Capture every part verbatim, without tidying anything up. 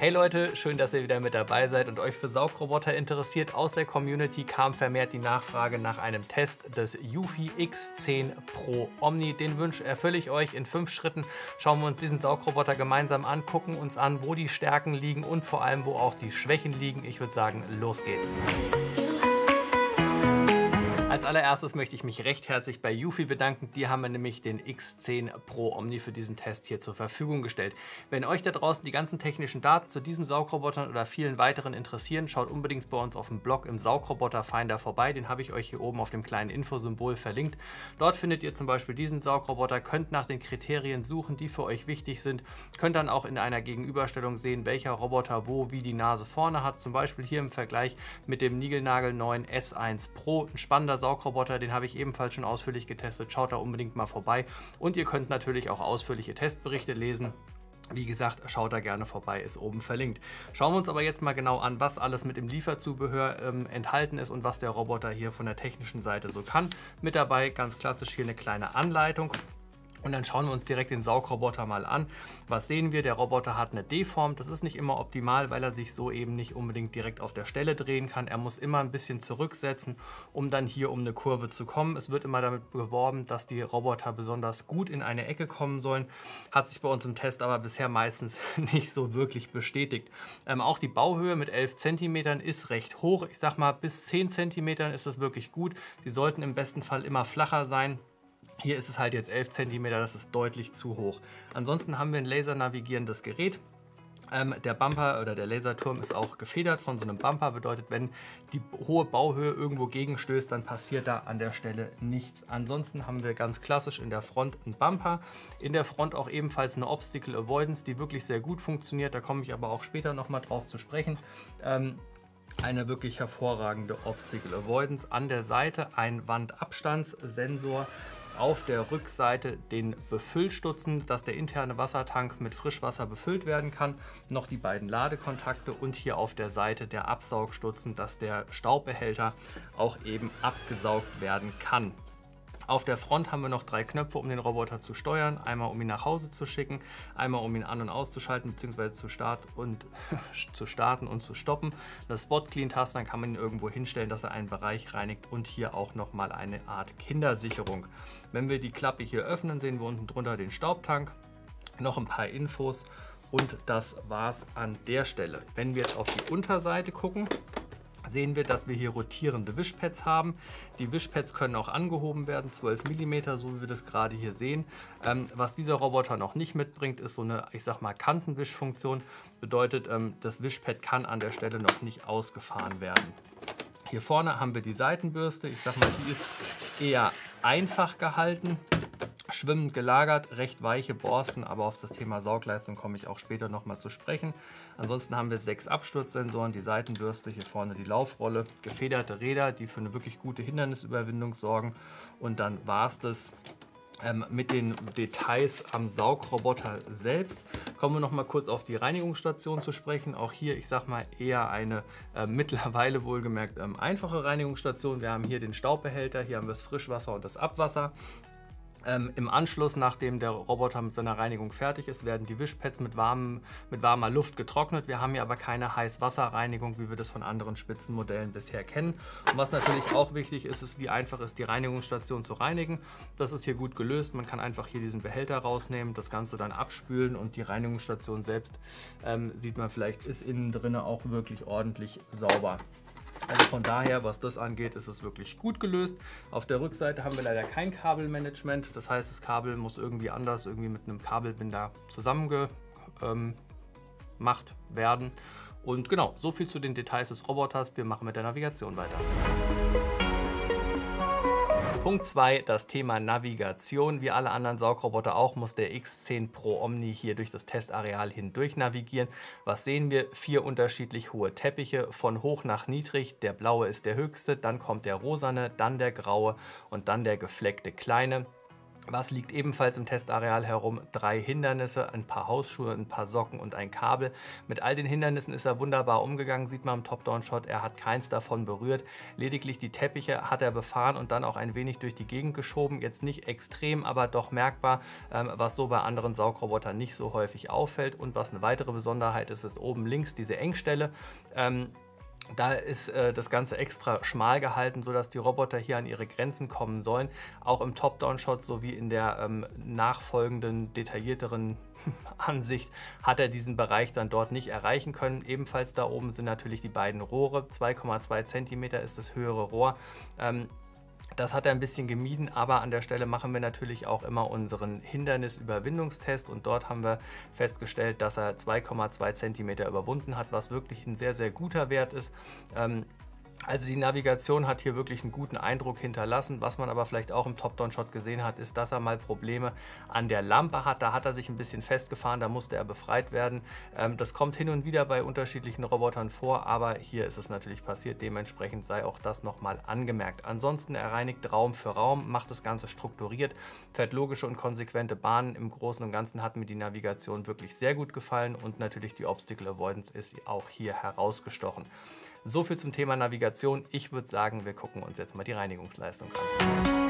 Hey Leute, schön, dass ihr wieder mit dabei seid und euch für Saugroboter interessiert. Aus der Community kam vermehrt die Nachfrage nach einem Test des Eufy X zehn Pro Omni. Den Wunsch erfülle ich euch. In fünf Schritten schauen wir uns diesen Saugroboter gemeinsam an, gucken uns an, wo die Stärken liegen und vor allem, wo auch die Schwächen liegen. Ich würde sagen, los geht's. Als allererstes möchte ich mich recht herzlich bei Eufy bedanken. Die haben mir nämlich den X zehn Pro Omni für diesen Test hier zur Verfügung gestellt. Wenn euch da draußen die ganzen technischen Daten zu diesem Saugrobotern oder vielen weiteren interessieren, schaut unbedingt bei uns auf dem Blog im Saugroboter Finder vorbei. Den habe ich euch hier oben auf dem kleinen Infosymbol verlinkt. Dort findet ihr zum Beispiel diesen Saugroboter, könnt nach den Kriterien suchen, die für euch wichtig sind, könnt dann auch in einer Gegenüberstellung sehen, welcher Roboter wo wie die Nase vorne hat. Zum Beispiel hier im Vergleich mit dem niegelnagelneuen S eins Pro, ein spannender Saugroboter, den habe ich ebenfalls schon ausführlich getestet. Schaut da unbedingt mal vorbei und ihr könnt natürlich auch ausführliche Testberichte lesen. Wie gesagt, schaut da gerne vorbei, ist oben verlinkt. Schauen wir uns aber jetzt mal genau an, was alles mit dem Lieferzubehör ähm, enthalten ist und was der Roboter hier von der technischen Seite so kann. Mit dabei ganz klassisch hier eine kleine Anleitung. Und dann schauen wir uns direkt den Saugroboter mal an. Was sehen wir? Der Roboter hat eine D-Form. Das ist nicht immer optimal, weil er sich so eben nicht unbedingt direkt auf der Stelle drehen kann. Er muss immer ein bisschen zurücksetzen, um dann hier um eine Kurve zu kommen. Es wird immer damit beworben, dass die Roboter besonders gut in eine Ecke kommen sollen. Hat sich bei uns im Test aber bisher meistens nicht so wirklich bestätigt. Ähm, auch die Bauhöhe mit elf Zentimetern ist recht hoch. Ich sag mal, bis zehn Zentimetern ist das wirklich gut. Die sollten im besten Fall immer flacher sein. Hier ist es halt jetzt elf Zentimeter, das ist deutlich zu hoch. Ansonsten haben wir ein lasernavigierendes Gerät. Ähm, der Bumper oder der Laserturm ist auch gefedert von so einem Bumper, bedeutet, wenn die hohe Bauhöhe irgendwo gegenstößt, dann passiert da an der Stelle nichts. Ansonsten haben wir ganz klassisch in der Front einen Bumper, in der Front auch ebenfalls eine Obstacle Avoidance, die wirklich sehr gut funktioniert, da komme ich aber auch später nochmal drauf zu sprechen. Ähm, Eine wirklich hervorragende Obstacle Avoidance. An der Seite ein Wandabstandssensor. Auf der Rückseite den Befüllstutzen, dass der interne Wassertank mit Frischwasser befüllt werden kann. Noch die beiden Ladekontakte und hier auf der Seite der Absaugstutzen, dass der Staubbehälter auch eben abgesaugt werden kann. Auf der Front haben wir noch drei Knöpfe, um den Roboter zu steuern. Einmal, um ihn nach Hause zu schicken, einmal, um ihn an- und auszuschalten bzw. zu, Start und, zu starten und zu stoppen. Das Spot-Clean-Taste, dann kann man ihn irgendwo hinstellen, dass er einen Bereich reinigt und hier auch nochmal eine Art Kindersicherung. Wenn wir die Klappe hier öffnen, sehen wir unten drunter den Staubtank, noch ein paar Infos und das war's an der Stelle. Wenn wir jetzt auf die Unterseite gucken, sehen wir, dass wir hier rotierende Wischpads haben. Die Wischpads können auch angehoben werden, zwölf Millimeter, so wie wir das gerade hier sehen. Ähm, was dieser Roboter noch nicht mitbringt, ist so eine, ich sag mal, Kantenwischfunktion. Bedeutet, ähm, das Wischpad kann an der Stelle noch nicht ausgefahren werden. Hier vorne haben wir die Seitenbürste. Ich sag mal, die ist eher einfach gehalten. Schwimmend gelagert, recht weiche Borsten, aber auf das Thema Saugleistung komme ich auch später nochmal zu sprechen. Ansonsten haben wir sechs Absturzsensoren, die Seitenbürste, hier vorne die Laufrolle, gefederte Räder, die für eine wirklich gute Hindernisüberwindung sorgen. Und dann war es das ähm, mit den Details am Saugroboter selbst. Kommen wir noch mal kurz auf die Reinigungsstation zu sprechen. Auch hier, ich sag mal, eher eine äh, mittlerweile wohlgemerkt ähm, einfache Reinigungsstation. Wir haben hier den Staubbehälter, hier haben wir das Frischwasser und das Abwasser. Ähm, Im Anschluss, nachdem der Roboter mit seiner Reinigung fertig ist, werden die Wischpads mit, warmem, mit warmer Luft getrocknet. Wir haben hier aber keine Heißwasserreinigung, wie wir das von anderen Spitzenmodellen bisher kennen. Und was natürlich auch wichtig ist, ist, wie einfach ist die Reinigungsstation zu reinigen. Das ist hier gut gelöst. Man kann einfach hier diesen Behälter rausnehmen, das Ganze dann abspülen und die Reinigungsstation selbst, ähm, sieht man vielleicht, ist innen drin auch wirklich ordentlich sauber. Also von daher, was das angeht, ist es wirklich gut gelöst. Auf der Rückseite haben wir leider kein Kabelmanagement. Das heißt, das Kabel muss irgendwie anders, irgendwie mit einem Kabelbinder zusammengemacht ähm, werden. Und genau, so viel zu den Details des Roboters. Wir machen mit der Navigation weiter. Punkt zwei, das Thema Navigation. Wie alle anderen Saugroboter auch, muss der X zehn Pro Omni hier durch das Testareal hindurch navigieren. Was sehen wir? Vier unterschiedlich hohe Teppiche, von hoch nach niedrig. Der blaue ist der höchste, dann kommt der rosane, dann der graue und dann der gefleckte kleine. Was liegt ebenfalls im Testareal herum? Drei Hindernisse, ein paar Hausschuhe, ein paar Socken und ein Kabel. Mit all den Hindernissen ist er wunderbar umgegangen, sieht man im Top-Down-Shot. Er hat keins davon berührt. Lediglich die Teppiche hat er befahren und dann auch ein wenig durch die Gegend geschoben. Jetzt nicht extrem, aber doch merkbar, ähm, was so bei anderen Saugrobotern nicht so häufig auffällt. Und was eine weitere Besonderheit ist, ist oben links diese Engstelle. Ähm, Da ist äh, das Ganze extra schmal gehalten, sodass die Roboter hier an ihre Grenzen kommen sollen. Auch im Top-Down-Shot sowie in der ähm, nachfolgenden, detaillierteren Ansicht hat er diesen Bereich dann dort nicht erreichen können. Ebenfalls da oben sind natürlich die beiden Rohre. zwei Komma zwei Zentimeter ist das höhere Rohr. Ähm, Das hat er ein bisschen gemieden, aber an der Stelle machen wir natürlich auch immer unseren Hindernisüberwindungstest und dort haben wir festgestellt, dass er zwei Komma zwei Zentimeter überwunden hat, was wirklich ein sehr, sehr guter Wert ist. Ähm, Also die Navigation hat hier wirklich einen guten Eindruck hinterlassen. Was man aber vielleicht auch im Top-Down-Shot gesehen hat, ist, dass er mal Probleme an der Lampe hat. Da hat er sich ein bisschen festgefahren, da musste er befreit werden. Ähm, das kommt hin und wieder bei unterschiedlichen Robotern vor, aber hier ist es natürlich passiert. Dementsprechend sei auch das nochmal angemerkt. Ansonsten, er reinigt Raum für Raum, macht das Ganze strukturiert, fährt logische und konsequente Bahnen. Im Großen und Ganzen hat mir die Navigation wirklich sehr gut gefallen und natürlich die Obstacle Avoidance ist auch hier herausgestochen. So viel zum Thema Navigation. Ich würde sagen, wir gucken uns jetzt mal die Reinigungsleistung an.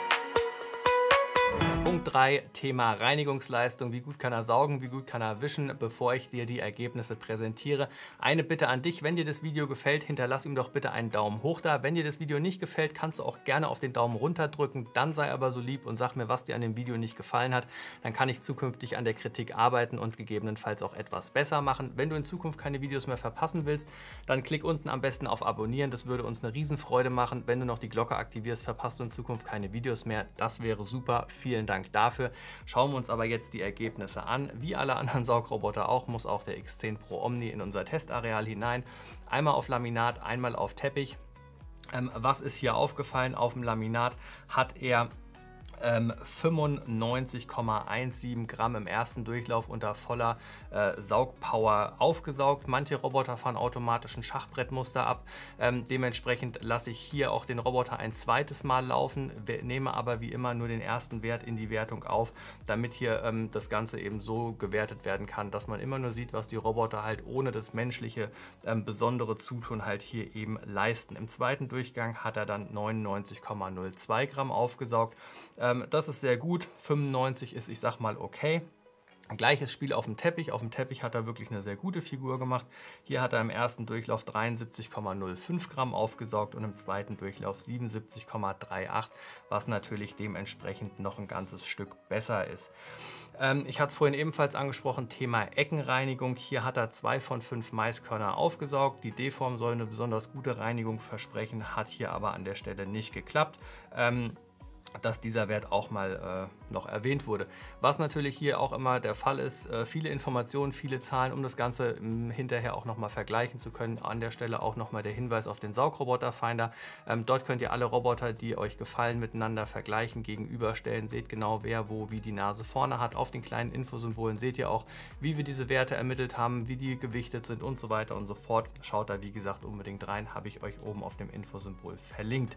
Punkt drei, Thema Reinigungsleistung. Wie gut kann er saugen, wie gut kann er wischen, bevor ich dir die Ergebnisse präsentiere. Eine Bitte an dich, wenn dir das Video gefällt, hinterlass ihm doch bitte einen Daumen hoch da. Wenn dir das Video nicht gefällt, kannst du auch gerne auf den Daumen runter drücken. Dann sei aber so lieb und sag mir, was dir an dem Video nicht gefallen hat. Dann kann ich zukünftig an der Kritik arbeiten und gegebenenfalls auch etwas besser machen. Wenn du in Zukunft keine Videos mehr verpassen willst, dann klick unten am besten auf Abonnieren. Das würde uns eine Riesenfreude machen. Wenn du noch die Glocke aktivierst, verpasst du in Zukunft keine Videos mehr. Das wäre super. Vielen Dank dafür. Schauen wir uns aber jetzt die Ergebnisse an. Wie alle anderen Saugroboter auch, muss auch der X zehn Pro Omni in unser Testareal hinein. Einmal auf Laminat, einmal auf Teppich. Ähm, was ist hier aufgefallen? Auf dem Laminat hat er Ähm, fünfundneunzig Komma siebzehn Gramm im ersten Durchlauf unter voller äh, Saugpower aufgesaugt. Manche Roboter fahren automatisch ein Schachbrettmuster ab. Ähm, dementsprechend lasse ich hier auch den Roboter ein zweites Mal laufen, nehme aber wie immer nur den ersten Wert in die Wertung auf, damit hier ähm, das Ganze eben so gewertet werden kann, dass man immer nur sieht, was die Roboter halt ohne das menschliche ähm, besondere Zutun halt hier eben leisten. Im zweiten Durchgang hat er dann neunundneunzig Komma null zwei Gramm aufgesaugt. Ähm, Das ist sehr gut. fünfundneunzig ist, ich sag mal, okay. Gleiches Spiel auf dem Teppich. Auf dem Teppich hat er wirklich eine sehr gute Figur gemacht. Hier hat er im ersten Durchlauf dreiundsiebzig Komma null fünf Gramm aufgesaugt und im zweiten Durchlauf siebenundsiebzig Komma achtunddreißig, was natürlich dementsprechend noch ein ganzes Stück besser ist. Ähm, ich hatte es vorhin ebenfalls angesprochen, Thema Eckenreinigung. Hier hat er zwei von fünf Maiskörner aufgesaugt. Die D-Form soll eine besonders gute Reinigung versprechen, hat hier aber an der Stelle nicht geklappt. Ähm, dass dieser Wert auch mal äh, noch erwähnt wurde. Was natürlich hier auch immer der Fall ist, äh, viele Informationen, viele Zahlen, um das Ganze ähm, hinterher auch nochmal vergleichen zu können. An der Stelle auch nochmal der Hinweis auf den Saugroboter-Finder. Ähm, dort könnt ihr alle Roboter, die euch gefallen, miteinander vergleichen, gegenüberstellen. Seht genau, wer wo wie die Nase vorne hat. Auf den kleinen Infosymbolen seht ihr auch, wie wir diese Werte ermittelt haben, wie die gewichtet sind und so weiter und so fort. Schaut da wie gesagt unbedingt rein, habe ich euch oben auf dem Infosymbol verlinkt.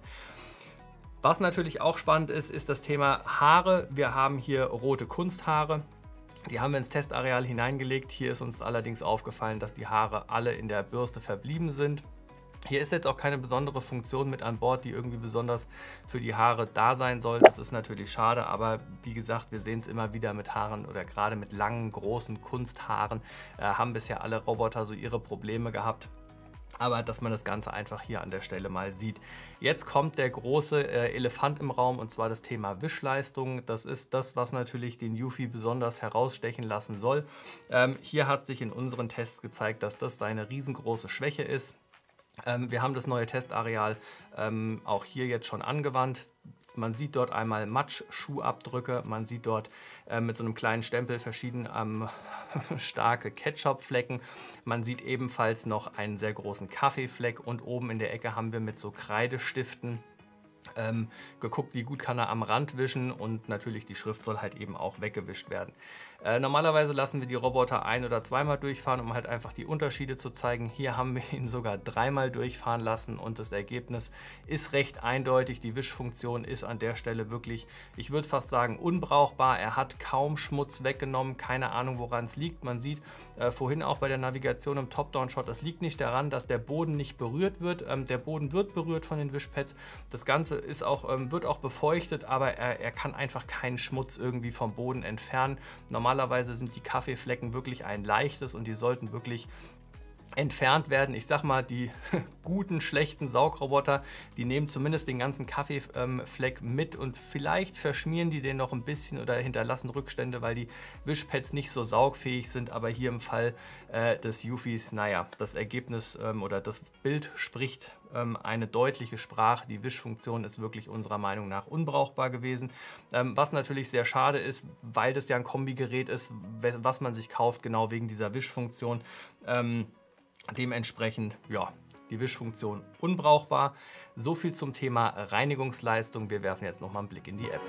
Was natürlich auch spannend ist, ist das Thema Haare. Wir haben hier rote Kunsthaare. Die haben wir ins Testareal hineingelegt. Hier ist uns allerdings aufgefallen, dass die Haare alle in der Bürste verblieben sind. Hier ist jetzt auch keine besondere Funktion mit an Bord, die irgendwie besonders für die Haare da sein soll. Das ist natürlich schade, aber wie gesagt, wir sehen es immer wieder mit Haaren oder gerade mit langen, großen Kunsthaaren. Äh, haben bisher alle Roboter so ihre Probleme gehabt. Aber dass man das Ganze einfach hier an der Stelle mal sieht. Jetzt kommt der große äh, Elefant im Raum und zwar das Thema Wischleistung. Das ist das, was natürlich den Yuffie besonders herausstechen lassen soll. Ähm, hier hat sich in unseren Tests gezeigt, dass das seine riesengroße Schwäche ist. Ähm, wir haben das neue Testareal ähm, auch hier jetzt schon angewandt. Man sieht dort einmal Matsch-Schuhabdrücke, man sieht dort äh, mit so einem kleinen Stempel verschieden ähm, starke Ketchup-Flecken. Man sieht ebenfalls noch einen sehr großen Kaffeefleck und oben in der Ecke haben wir mit so Kreidestiften Ähm, geguckt, wie gut kann er am Rand wischen und natürlich die Schrift soll halt eben auch weggewischt werden. Äh, normalerweise lassen wir die Roboter ein- oder zweimal durchfahren, um halt einfach die Unterschiede zu zeigen. Hier haben wir ihn sogar dreimal durchfahren lassen und das Ergebnis ist recht eindeutig. Die Wischfunktion ist an der Stelle wirklich, ich würde fast sagen, unbrauchbar. Er hat kaum Schmutz weggenommen, keine Ahnung, woran es liegt. Man sieht äh, vorhin auch bei der Navigation im Top-Down-Shot, das liegt nicht daran, dass der Boden nicht berührt wird. Ähm, der Boden wird berührt von den Wischpads. Das Ganze ist auch, ähm, wird auch befeuchtet, aber er, er kann einfach keinen Schmutz irgendwie vom Boden entfernen. Normalerweise sind die Kaffeeflecken wirklich ein leichtes und die sollten wirklich entfernt werden. Ich sag mal, die guten, schlechten Saugroboter, die nehmen zumindest den ganzen Kaffeefleck mit und vielleicht verschmieren die den noch ein bisschen oder hinterlassen Rückstände, weil die Wischpads nicht so saugfähig sind. Aber hier im Fall äh, des Eufys, naja, das Ergebnis ähm, oder das Bild spricht ähm, eine deutliche Sprache. Die Wischfunktion ist wirklich unserer Meinung nach unbrauchbar gewesen. Ähm, was natürlich sehr schade ist, weil das ja ein Kombigerät ist, was man sich kauft, genau wegen dieser Wischfunktion. Ähm, Dementsprechend, ja, die Wischfunktion unbrauchbar. So viel zum Thema Reinigungsleistung. Wir werfen jetzt nochmal einen Blick in die App.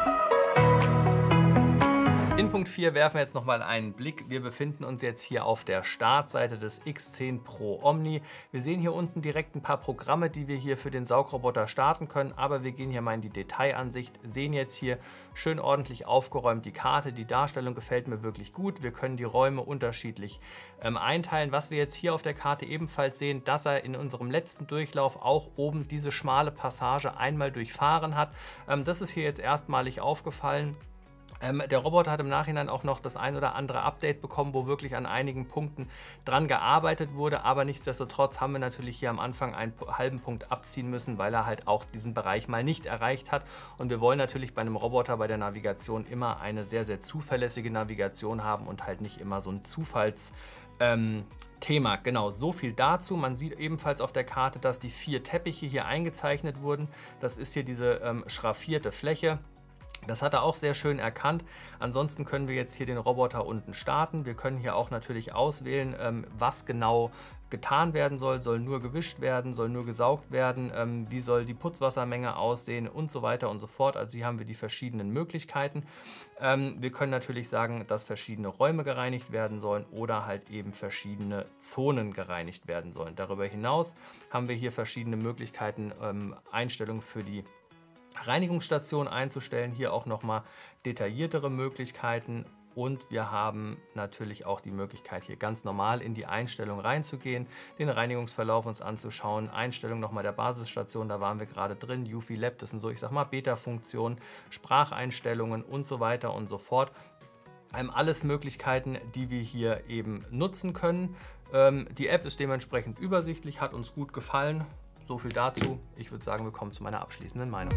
In Punkt vier werfen wir jetzt nochmal einen Blick. Wir befinden uns jetzt hier auf der Startseite des X zehn Pro Omni. Wir sehen hier unten direkt ein paar Programme, die wir hier für den Saugroboter starten können, aber wir gehen hier mal in die Detailansicht, sehen jetzt hier schön ordentlich aufgeräumt die Karte. Die Darstellung gefällt mir wirklich gut. Wir können die Räume unterschiedlich ähm, einteilen. Was wir jetzt hier auf der Karte ebenfalls sehen, dass er in unserem letzten Durchlauf auch oben diese schmale Passage einmal durchfahren hat. Ähm, das ist hier jetzt erstmalig aufgefallen. Ähm, der Roboter hat im Nachhinein auch noch das ein oder andere Update bekommen, wo wirklich an einigen Punkten dran gearbeitet wurde, aber nichtsdestotrotz haben wir natürlich hier am Anfang einen halben Punkt abziehen müssen, weil er halt auch diesen Bereich mal nicht erreicht hat. Und wir wollen natürlich bei einem Roboter bei der Navigation immer eine sehr, sehr zuverlässige Navigation haben und halt nicht immer so ein Zufalls... Ähm, Thema. Genau, so viel dazu. Man sieht ebenfalls auf der Karte, dass die vier Teppiche hier eingezeichnet wurden. Das ist hier diese ähm, schraffierte Fläche. Das hat er auch sehr schön erkannt. Ansonsten können wir jetzt hier den Roboter unten starten. Wir können hier auch natürlich auswählen, ähm, was genau getan werden soll. Soll nur gewischt werden, soll nur gesaugt werden, ähm, wie soll die Putzwassermenge aussehen und so weiter und so fort. Also hier haben wir die verschiedenen Möglichkeiten. Ähm, wir können natürlich sagen, dass verschiedene Räume gereinigt werden sollen oder halt eben verschiedene Zonen gereinigt werden sollen. Darüber hinaus haben wir hier verschiedene Möglichkeiten, ähm, Einstellungen für die Reinigungsstation einzustellen. Hier auch nochmal detailliertere Möglichkeiten. Und wir haben natürlich auch die Möglichkeit, hier ganz normal in die Einstellung reinzugehen, den Reinigungsverlauf uns anzuschauen. Einstellung nochmal der Basisstation, da waren wir gerade drin. Eufy Lab, das sind so, ich sag mal, Beta-Funktionen, Spracheinstellungen und so weiter und so fort. Ähm, alles Möglichkeiten, die wir hier eben nutzen können. Ähm, die App ist dementsprechend übersichtlich, hat uns gut gefallen. So viel dazu. Ich würde sagen, wir kommen zu meiner abschließenden Meinung.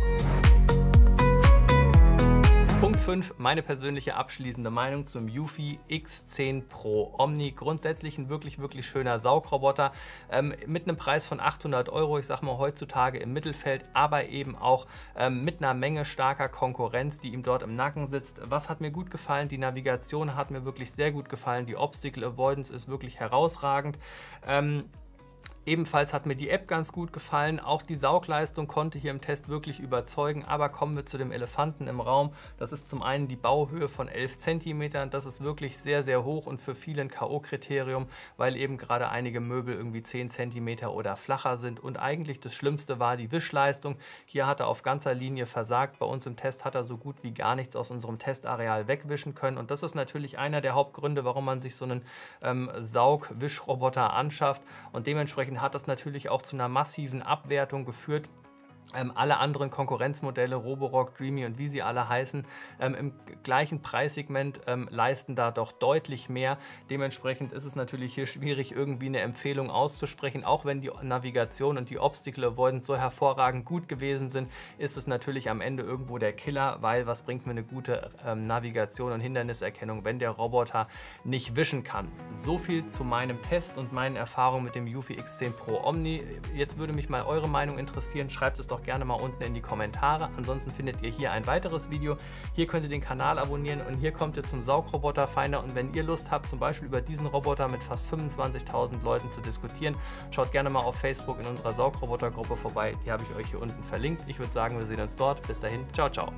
Punkt fünf, meine persönliche abschließende Meinung zum Eufy X zehn Pro Omni. Grundsätzlich ein wirklich, wirklich schöner Saugroboter ähm, mit einem Preis von achthundert Euro, ich sag mal heutzutage im Mittelfeld, aber eben auch ähm, mit einer Menge starker Konkurrenz, die ihm dort im Nacken sitzt. Was hat mir gut gefallen? Die Navigation hat mir wirklich sehr gut gefallen. Die Obstacle Avoidance ist wirklich herausragend. Ähm, Ebenfalls hat mir die App ganz gut gefallen. Auch die Saugleistung konnte hier im Test wirklich überzeugen. Aber kommen wir zu dem Elefanten im Raum. Das ist zum einen die Bauhöhe von elf Zentimetern. Das ist wirklich sehr, sehr hoch und für viele ein K O-Kriterium, weil eben gerade einige Möbel irgendwie zehn Zentimeter oder flacher sind. Und eigentlich das Schlimmste war die Wischleistung. Hier hat er auf ganzer Linie versagt. Bei uns im Test hat er so gut wie gar nichts aus unserem Testareal wegwischen können. Und das ist natürlich einer der Hauptgründe, warum man sich so einen ähm, Saug-Wischroboter anschafft. Und dementsprechend hat das natürlich auch zu einer massiven Abwertung geführt. Ähm, alle anderen Konkurrenzmodelle, Roborock, Dreamy und wie sie alle heißen, ähm, im gleichen Preissegment ähm, leisten da doch deutlich mehr. Dementsprechend ist es natürlich hier schwierig, irgendwie eine Empfehlung auszusprechen. Auch wenn die Navigation und die Obstacle Avoidance so hervorragend gut gewesen sind, ist es natürlich am Ende irgendwo der Killer, weil was bringt mir eine gute ähm, Navigation und Hinderniserkennung, wenn der Roboter nicht wischen kann. So viel zu meinem Test und meinen Erfahrungen mit dem Eufy X zehn Pro Omni. Jetzt würde mich mal eure Meinung interessieren. Schreibt es doch gerne mal unten in die Kommentare. Ansonsten findet ihr hier ein weiteres Video. Hier könnt ihr den Kanal abonnieren und hier kommt ihr zum Saugroboterfinder. Und wenn ihr Lust habt, zum Beispiel über diesen Roboter mit fast fünfundzwanzigtausend Leuten zu diskutieren, schaut gerne mal auf Facebook in unserer Saugrobotergruppe vorbei. Die habe ich euch hier unten verlinkt. Ich würde sagen, wir sehen uns dort. Bis dahin, ciao, ciao.